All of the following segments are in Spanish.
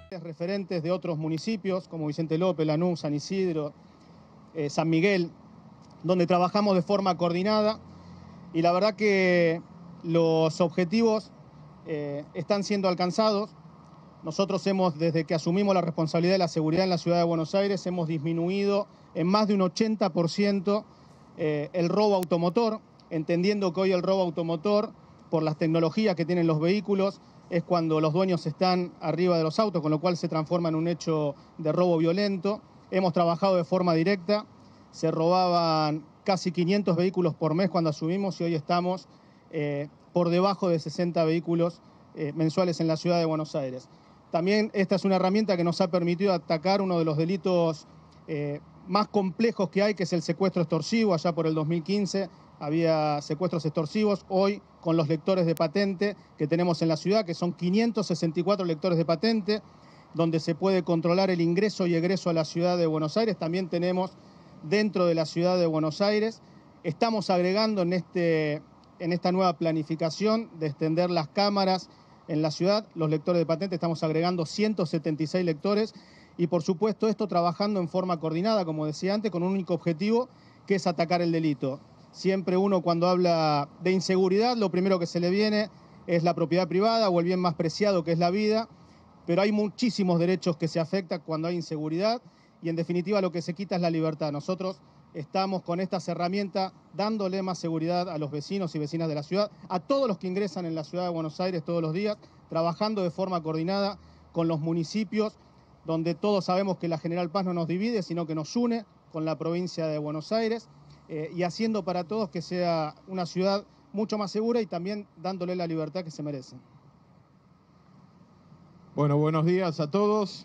Referentes de otros municipios como Vicente López, Lanús, San Isidro, San Miguel, donde trabajamos de forma coordinada y la verdad que los objetivos están siendo alcanzados. Nosotros desde que asumimos la responsabilidad de la seguridad en la ciudad de Buenos Aires, hemos disminuido en más de un 80% el robo automotor, entendiendo que hoy el robo automotor, por las tecnologías que tienen los vehículos, es cuando los dueños están arriba de los autos, con lo cual se transforma en un hecho de robo violento. Hemos trabajado de forma directa, se robaban casi 500 vehículos por mes cuando asumimos y hoy estamos por debajo de 60 vehículos mensuales en la ciudad de Buenos Aires. También esta es una herramienta que nos ha permitido atacar uno de los delitos más complejos que hay, que es el secuestro extorsivo. Allá por el 2015 había secuestros extorsivos. Hoy, con los lectores de patente que tenemos en la ciudad, que son 564 lectores de patente, donde se puede controlar el ingreso y egreso a la ciudad de Buenos Aires, también tenemos dentro de la ciudad de Buenos Aires. Estamos agregando en esta nueva planificación de extender las cámaras en la ciudad, los lectores de patente, estamos agregando 176 lectores y por supuesto esto trabajando en forma coordinada, como decía antes, con un único objetivo, que es atacar el delito. Siempre uno cuando habla de inseguridad, lo primero que se le viene es la propiedad privada o el bien más preciado, que es la vida, pero hay muchísimos derechos que se afectan cuando hay inseguridad y en definitiva lo que se quita es la libertad. Nosotros estamos con estas herramientas dándole más seguridad a los vecinos y vecinas de la ciudad, a todos los que ingresan en la ciudad de Buenos Aires todos los días, trabajando de forma coordinada con los municipios, donde todos sabemos que la General Paz no nos divide, sino que nos une con la provincia de Buenos Aires, y haciendo para todos que sea una ciudad mucho más segura y también dándole la libertad que se merecen. Bueno, buenos días a todos.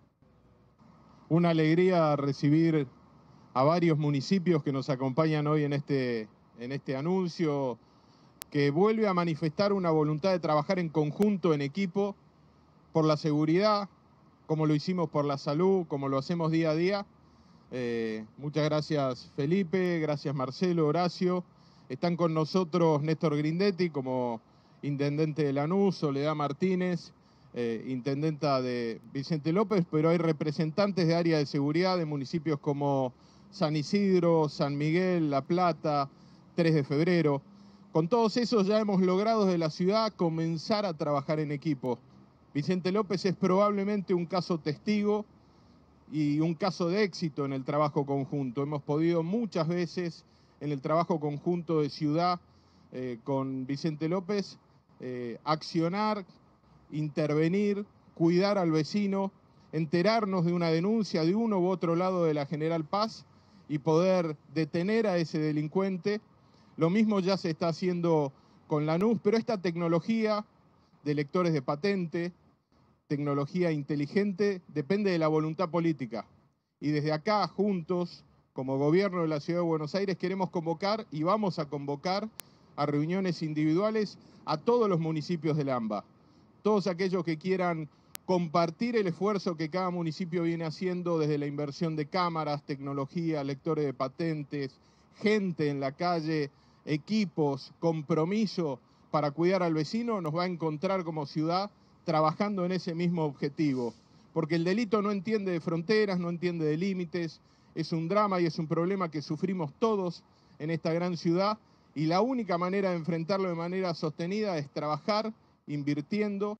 Una alegría recibir a varios municipios que nos acompañan hoy en este anuncio que vuelve a manifestar una voluntad de trabajar en conjunto, en equipo, por la seguridad, como lo hicimos por la salud, como lo hacemos día a día. Muchas gracias Felipe, gracias Marcelo, Horacio. Están con nosotros Néstor Grindetti como intendente de Lanús, Soledad Martínez, intendenta de Vicente López, pero hay representantes de área de seguridad de municipios como San Isidro, San Miguel, La Plata, 3 de Febrero. Con todos esos ya hemos logrado desde la ciudad comenzar a trabajar en equipo. Vicente López es probablemente un caso testigo y un caso de éxito en el trabajo conjunto. Hemos podido muchas veces en el trabajo conjunto de ciudad con Vicente López accionar, intervenir, cuidar al vecino, enterarnos de una denuncia de uno u otro lado de la General Paz y poder detener a ese delincuente. Lo mismo ya se está haciendo con Lanús, pero esta tecnología de lectores de patente, tecnología inteligente, depende de la voluntad política. Y desde acá, juntos, como gobierno de la Ciudad de Buenos Aires, queremos convocar y vamos a convocar a reuniones individuales a todos los municipios del AMBA. Todos aquellos que quieran compartir el esfuerzo que cada municipio viene haciendo desde la inversión de cámaras, tecnología, lectores de patentes, gente en la calle, equipos, compromiso para cuidar al vecino, nos va a encontrar como ciudad trabajando en ese mismo objetivo. Porque el delito no entiende de fronteras, no entiende de límites, es un drama y es un problema que sufrimos todos en esta gran ciudad y la única manera de enfrentarlo de manera sostenida es trabajar, invirtiendo.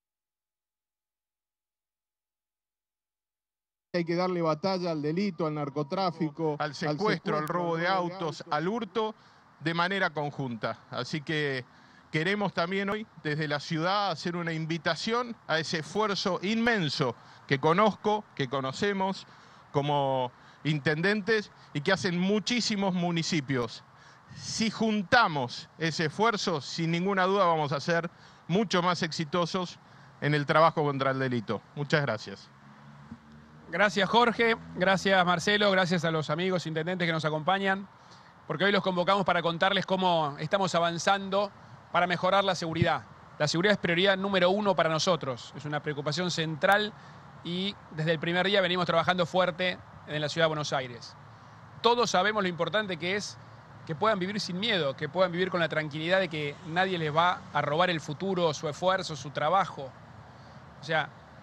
Hay que darle batalla al delito, al narcotráfico, al secuestro, al robo de autos, al hurto, de manera conjunta. Así que queremos también hoy, desde la ciudad, hacer una invitación a ese esfuerzo inmenso que conozco, que conocemos como intendentes y que hacen muchísimos municipios. Si juntamos ese esfuerzo, sin ninguna duda vamos a ser mucho más exitosos en el trabajo contra el delito. Muchas gracias. Gracias Jorge, gracias Marcelo, gracias a los amigos intendentes que nos acompañan, porque hoy los convocamos para contarles cómo estamos avanzando para mejorar la seguridad. La seguridad es prioridad número 1 para nosotros, es una preocupación central y desde el primer día venimos trabajando fuerte en la ciudad de Buenos Aires. Todos sabemos lo importante que es que puedan vivir sin miedo, que puedan vivir con la tranquilidad de que nadie les va a robar el futuro, su esfuerzo, su trabajo. O sea,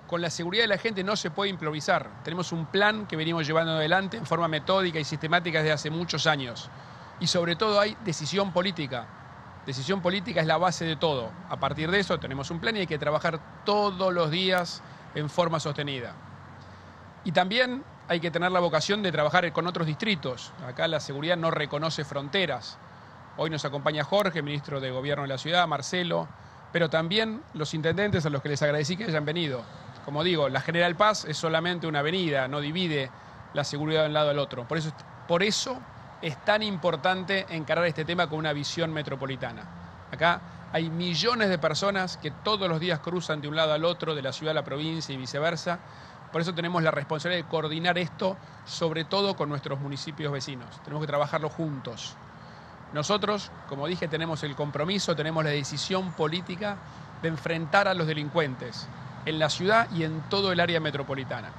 con la seguridad de la gente no se puede improvisar. Tenemos un plan que venimos llevando adelante en forma metódica y sistemática desde hace muchos años. Y sobre todo hay decisión política. Decisión política es la base de todo. A partir de eso tenemos un plan y hay que trabajar todos los días en forma sostenida. Y también hay que tener la vocación de trabajar con otros distritos. Acá la seguridad no reconoce fronteras. Hoy nos acompaña Jorge, ministro de Gobierno de la ciudad, Marcelo, pero también los intendentes a los que les agradecí que hayan venido. Como digo, la General Paz es solamente una avenida, no divide la seguridad de un lado al otro. Por eso es tan importante encarar este tema con una visión metropolitana. Acá hay millones de personas que todos los días cruzan de un lado al otro, de la ciudad a la provincia y viceversa. Por eso tenemos la responsabilidad de coordinar esto, sobre todo con nuestros municipios vecinos. Tenemos que trabajarlo juntos. Nosotros, como dije, tenemos el compromiso, tenemos la decisión política de enfrentar a los delincuentes en la ciudad y en todo el área metropolitana.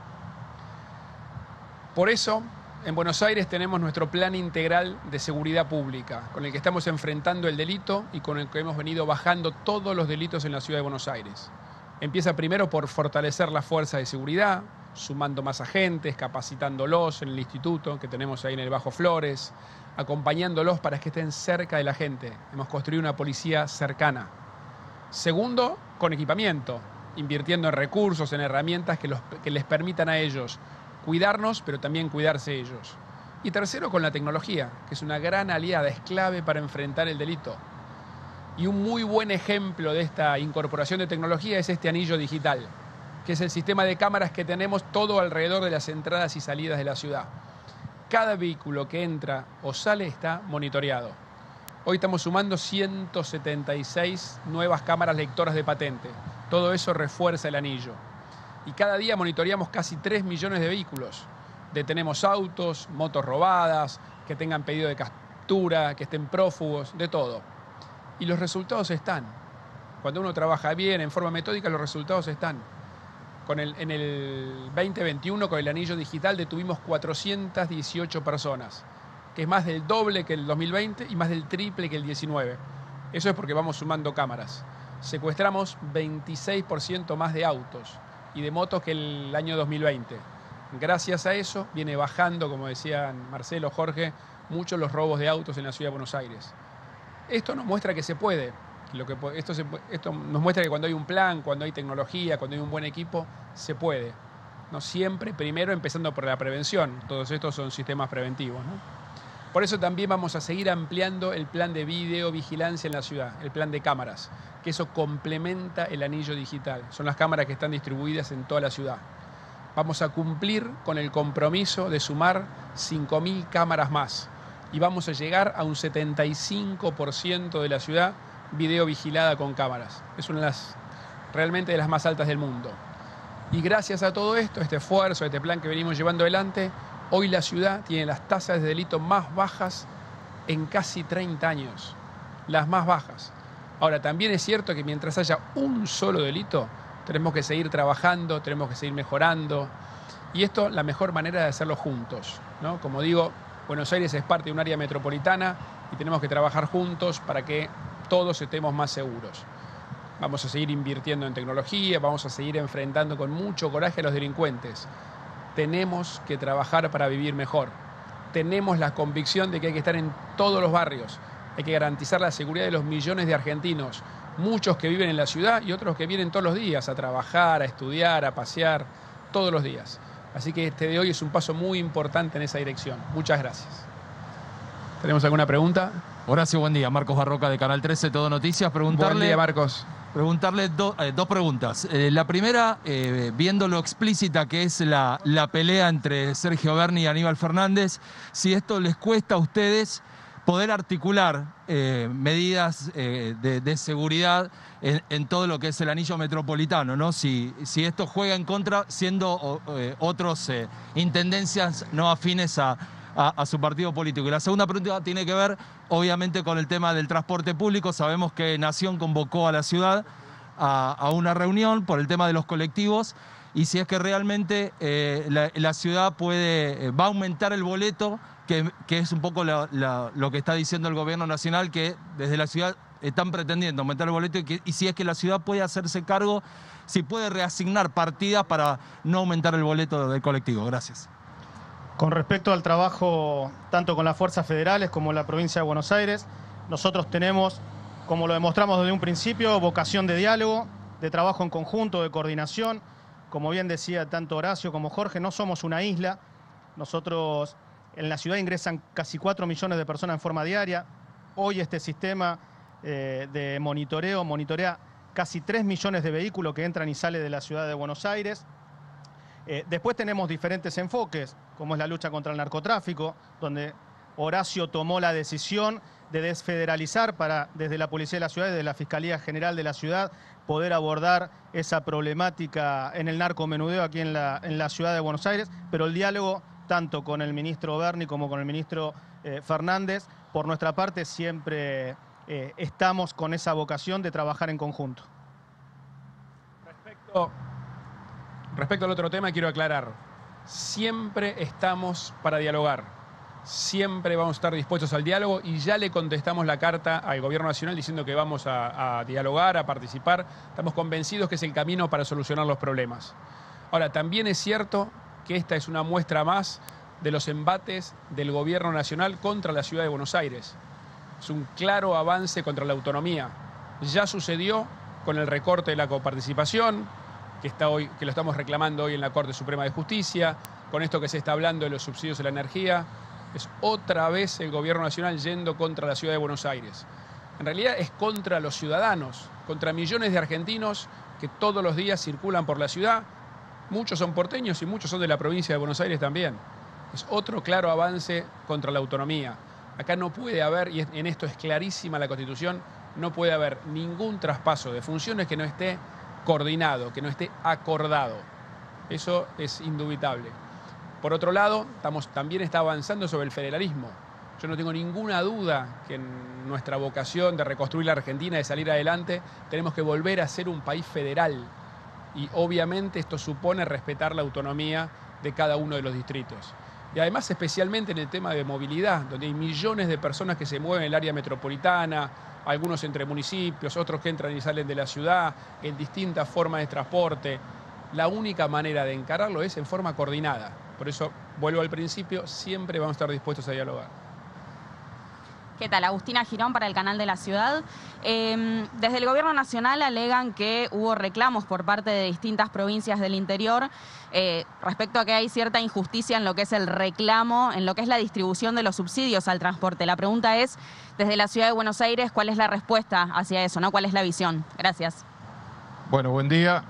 Por eso, en Buenos Aires tenemos nuestro plan integral de seguridad pública, con el que estamos enfrentando el delito y con el que hemos venido bajando todos los delitos en la ciudad de Buenos Aires. Empieza primero por fortalecer la fuerza de seguridad, sumando más agentes, capacitándolos en el instituto que tenemos ahí en el Bajo Flores, acompañándolos para que estén cerca de la gente. Hemos construido una policía cercana. Segundo, con equipamiento, invirtiendo en recursos, en herramientas que les permitan a ellos cuidarnos, pero también cuidarse ellos. Y tercero, con la tecnología, que es una gran aliada, es clave para enfrentar el delito. Y un muy buen ejemplo de esta incorporación de tecnología es este anillo digital, que es el sistema de cámaras que tenemos todo alrededor de las entradas y salidas de la ciudad. Cada vehículo que entra o sale está monitoreado. Hoy estamos sumando 176 nuevas cámaras lectoras de patente. Todo eso refuerza el anillo. Y cada día monitoreamos casi 3 millones de vehículos. Detenemos autos, motos robadas, que tengan pedido de captura, que estén prófugos, de todo. Y los resultados están. Cuando uno trabaja bien, en forma metódica, los resultados están. En el 2021, con el anillo digital, detuvimos 418 personas, que es más del doble que el 2020 y más del triple que el 19. Eso es porque vamos sumando cámaras. Secuestramos 26% más de autos y de motos que el año 2020. Gracias a eso viene bajando, como decían Marcelo, Jorge, mucho los robos de autos en la ciudad de Buenos Aires. Esto nos muestra que se puede. Esto nos muestra que cuando hay un plan, cuando hay tecnología, cuando hay un buen equipo, se puede. No siempre, primero empezando por la prevención. Todos estos son sistemas preventivos, ¿no? Por eso también vamos a seguir ampliando el plan de videovigilancia en la ciudad, el plan de cámaras, que eso complementa el anillo digital. Son las cámaras que están distribuidas en toda la ciudad. Vamos a cumplir con el compromiso de sumar 5.000 cámaras más y vamos a llegar a un 75% de la ciudad video vigilada con cámaras. Es una de realmente de las más altas del mundo. Y gracias a todo esto, este esfuerzo, este plan que venimos llevando adelante, hoy la ciudad tiene las tasas de delito más bajas en casi 30 años. Las más bajas. Ahora, también es cierto que mientras haya un solo delito, tenemos que seguir trabajando, tenemos que seguir mejorando. Y esto, la mejor manera de hacerlo juntos, ¿no? Como digo, Buenos Aires es parte de un área metropolitana y tenemos que trabajar juntos para que todos estemos más seguros. Vamos a seguir invirtiendo en tecnología, vamos a seguir enfrentando con mucho coraje a los delincuentes. Tenemos que trabajar para vivir mejor. Tenemos la convicción de que hay que estar en todos los barrios. Hay que garantizar la seguridad de los millones de argentinos, muchos que viven en la ciudad y otros que vienen todos los días a trabajar, a estudiar, a pasear, todos los días. Así que este de hoy es un paso muy importante en esa dirección. Muchas gracias. ¿Tenemos alguna pregunta? Horacio, buen día. Marcos Barroca de Canal 13, Todo Noticias. Buen día, Marcos. Preguntarle dos preguntas. La primera, viendo lo explícita que es la pelea entre Sergio Berni y Aníbal Fernández, si esto les cuesta a ustedes poder articular medidas de seguridad en todo lo que es el anillo metropolitano, ¿no? Si esto juega en contra, siendo otros intendencias no afines a su partido político. Y la segunda pregunta tiene que ver, obviamente, con el tema del transporte público. Sabemos que Nación convocó a la ciudad a una reunión por el tema de los colectivos y si es que realmente la ciudad va a aumentar el boleto, que es un poco lo que está diciendo el gobierno nacional, que desde la ciudad están pretendiendo aumentar el boleto y si es que la ciudad puede hacerse cargo, si puede reasignar partidas para no aumentar el boleto del colectivo. Gracias. Con respecto al trabajo tanto con las fuerzas federales como la provincia de Buenos Aires, nosotros tenemos, como lo demostramos desde un principio, vocación de diálogo, de trabajo en conjunto, de coordinación. Como bien decía tanto Horacio como Jorge, no somos una isla. Nosotros en la ciudad ingresan casi 4 millones de personas en forma diaria. Hoy este sistema de monitoreo monitorea casi 3 millones de vehículos que entran y salen de la ciudad de Buenos Aires. Después tenemos diferentes enfoques, como es la lucha contra el narcotráfico, donde Horacio tomó la decisión de desfederalizar para, desde la Policía de la Ciudad y desde la Fiscalía General de la Ciudad, poder abordar esa problemática en el narcomenudeo aquí en la ciudad de Buenos Aires, pero el diálogo, tanto con el ministro Berni como con el ministro Fernández, por nuestra parte siempre estamos con esa vocación de trabajar en conjunto. Respecto al otro tema, quiero aclarar, siempre estamos para dialogar, siempre vamos a estar dispuestos al diálogo y ya le contestamos la carta al Gobierno Nacional diciendo que vamos a dialogar, a participar, estamos convencidos que es el camino para solucionar los problemas. Ahora, también es cierto que esta es una muestra más de los embates del Gobierno Nacional contra la Ciudad de Buenos Aires. Es un claro avance contra la autonomía. Ya sucedió con el recorte de la coparticipación, que lo estamos reclamando hoy en la Corte Suprema de Justicia, con esto que se está hablando de los subsidios a la energía. Es otra vez el Gobierno Nacional yendo contra la Ciudad de Buenos Aires. En realidad es contra los ciudadanos, contra millones de argentinos que todos los días circulan por la ciudad. Muchos son porteños y muchos son de la provincia de Buenos Aires también. Es otro claro avance contra la autonomía. Acá no puede haber, y en esto es clarísima la Constitución, no puede haber ningún traspaso de funciones que no esté coordinado, que no esté acordado. Eso es indubitable. Por otro lado, también está avanzando sobre el federalismo. Yo no tengo ninguna duda que en nuestra vocación de reconstruir la Argentina, de salir adelante, tenemos que volver a ser un país federal. Y obviamente esto supone respetar la autonomía de cada uno de los distritos. Y además especialmente en el tema de movilidad, donde hay millones de personas que se mueven en el área metropolitana, algunos entre municipios, otros que entran y salen de la ciudad, en distintas formas de transporte. La única manera de encararlo es en forma coordinada. Por eso, vuelvo al principio, siempre vamos a estar dispuestos a dialogar. ¿Qué tal? Agustina Girón para el Canal de la Ciudad. Desde el Gobierno Nacional alegan que hubo reclamos por parte de distintas provincias del interior respecto a que hay cierta injusticia en lo que es el reclamo, en lo que es la distribución de los subsidios al transporte. La pregunta es, desde la Ciudad de Buenos Aires, ¿cuál es la respuesta hacia eso, ¿no? ¿Cuál es la visión? Gracias. Bueno, buen día.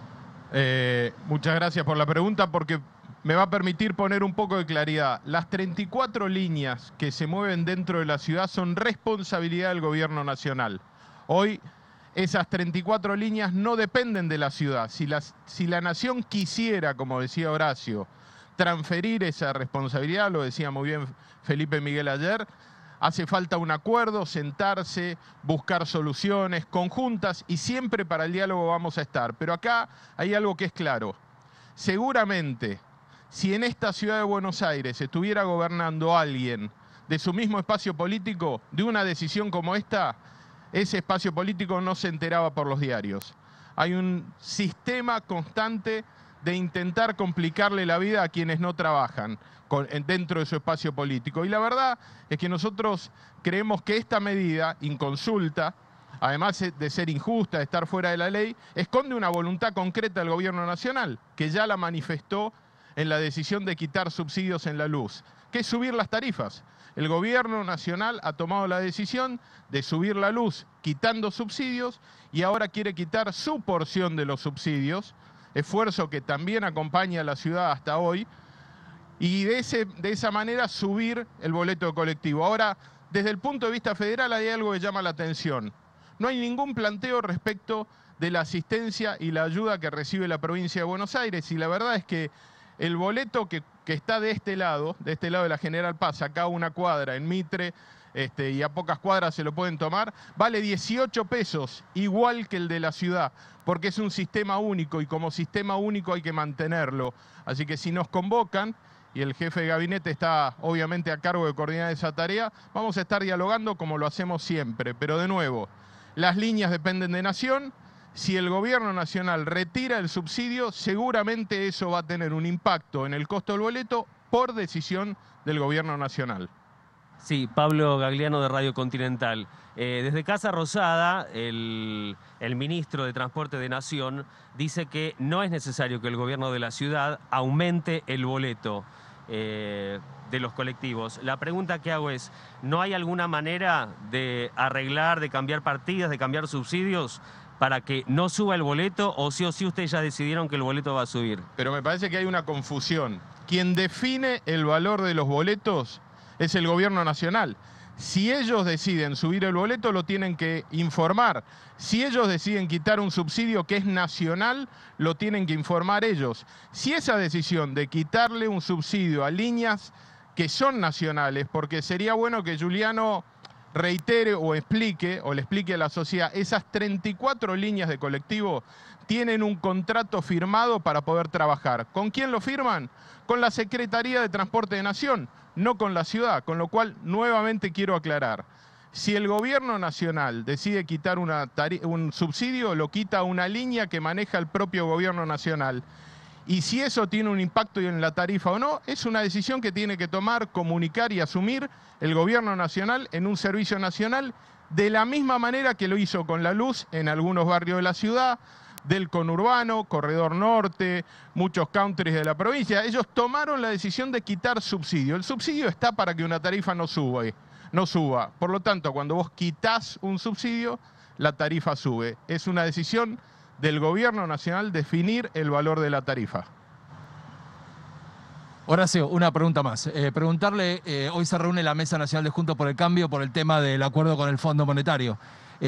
Muchas gracias por la pregunta porque me va a permitir poner un poco de claridad. Las 34 líneas que se mueven dentro de la ciudad son responsabilidad del Gobierno Nacional. Hoy esas 34 líneas no dependen de la ciudad. Si la nación quisiera, como decía Horacio, transferir esa responsabilidad, lo decía muy bien Felipe Miguel ayer, hace falta un acuerdo, sentarse, buscar soluciones conjuntas y siempre para el diálogo vamos a estar. Pero acá hay algo que es claro. Seguramente, si en esta ciudad de Buenos Aires estuviera gobernando alguien de su mismo espacio político, de una decisión como esta, ese espacio político no se enteraba por los diarios. Hay un sistema constante de intentar complicarle la vida a quienes no trabajan dentro de su espacio político. Y la verdad es que nosotros creemos que esta medida, inconsulta, además de ser injusta, de estar fuera de la ley, esconde una voluntad concreta del Gobierno Nacional, que ya la manifestó en la decisión de quitar subsidios en la luz, que es subir las tarifas. El Gobierno Nacional ha tomado la decisión de subir la luz quitando subsidios y ahora quiere quitar su porción de los subsidios, esfuerzo que también acompaña a la ciudad hasta hoy, y de esa manera subir el boleto colectivo. Ahora, desde el punto de vista federal hay algo que llama la atención. No hay ningún planteo respecto de la asistencia y la ayuda que recibe la provincia de Buenos Aires, y la verdad es que el boleto que está de este lado de la General Paz, acá a una cuadra, en Mitre, y a pocas cuadras se lo pueden tomar, vale 18 pesos, igual que el de la ciudad, porque es un sistema único y como sistema único hay que mantenerlo. Así que si nos convocan y el jefe de gabinete está obviamente a cargo de coordinar esa tarea, vamos a estar dialogando como lo hacemos siempre. Pero de nuevo, las líneas dependen de Nación. Si el gobierno nacional retira el subsidio, seguramente eso va a tener un impacto en el costo del boleto por decisión del gobierno nacional. Sí, Pablo Gagliano de Radio Continental. Desde Casa Rosada, el ministro de Transporte de Nación dice que no es necesario que el gobierno de la ciudad aumente el boleto de los colectivos. La pregunta que hago es, ¿no hay alguna manera de arreglar, de cambiar partidas, de cambiar subsidios para que no suba el boleto, o sí ustedes ya decidieron que el boleto va a subir? Pero me parece que hay una confusión. Quien define el valor de los boletos es el gobierno nacional. Si ellos deciden subir el boleto, lo tienen que informar. Si ellos deciden quitar un subsidio que es nacional, lo tienen que informar ellos. Si esa decisión de quitarle un subsidio a líneas que son nacionales, porque sería bueno que Juliano reitere o explique, o le explique a la sociedad, esas 34 líneas de colectivo tienen un contrato firmado para poder trabajar. ¿Con quién lo firman? Con la Secretaría de Transporte de Nación, no con la ciudad, con lo cual nuevamente quiero aclarar. Si el gobierno nacional decide quitar un subsidio, lo quita a una línea que maneja el propio gobierno nacional. Y si eso tiene un impacto en la tarifa o no, es una decisión que tiene que tomar, comunicar y asumir el gobierno nacional en un servicio nacional, de la misma manera que lo hizo con la luz en algunos barrios de la ciudad, del conurbano, Corredor Norte, muchos countries de la provincia. Ellos tomaron la decisión de quitar subsidio. El subsidio está para que una tarifa no suba. Por lo tanto, cuando vos quitás un subsidio, la tarifa sube. Es una decisión del gobierno nacional definir el valor de la tarifa. Horacio, una pregunta más. Preguntarle, hoy se reúne la Mesa Nacional de Juntos por el Cambio por el tema del acuerdo con el Fondo Monetario.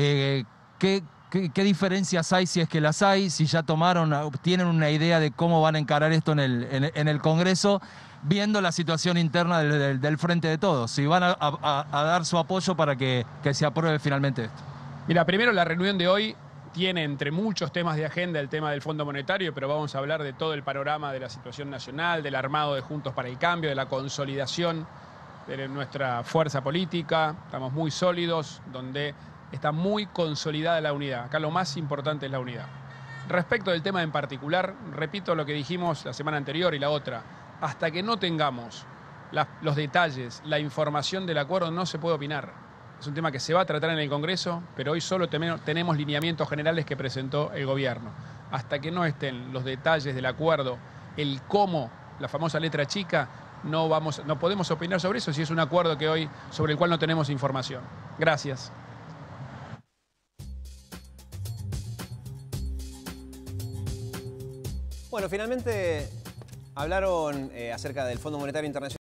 ¿Qué diferencias hay, si es que las hay, si ya tienen una idea de cómo van a encarar esto en el Congreso, viendo la situación interna del Frente de Todos? Si van a dar su apoyo para que se apruebe finalmente esto. Mira, primero la reunión de hoy tiene entre muchos temas de agenda el tema del Fondo Monetario, pero vamos a hablar de todo el panorama de la situación nacional, del armado de Juntos para el Cambio, de la consolidación de nuestra fuerza política. Estamos muy sólidos, donde está muy consolidada la unidad. Acá lo más importante es la unidad. Respecto del tema en particular, repito lo que dijimos la semana anterior y la otra. Hasta que no tengamos los detalles, la información del acuerdo, no se puede opinar. Es un tema que se va a tratar en el Congreso, pero hoy solo tenemos lineamientos generales que presentó el gobierno. Hasta que no estén los detalles del acuerdo, el cómo, la famosa letra chica, no podemos opinar sobre eso si es un acuerdo sobre el cual no tenemos información. Gracias. Bueno, finalmente hablaron acerca del Fondo Monetario Internacional.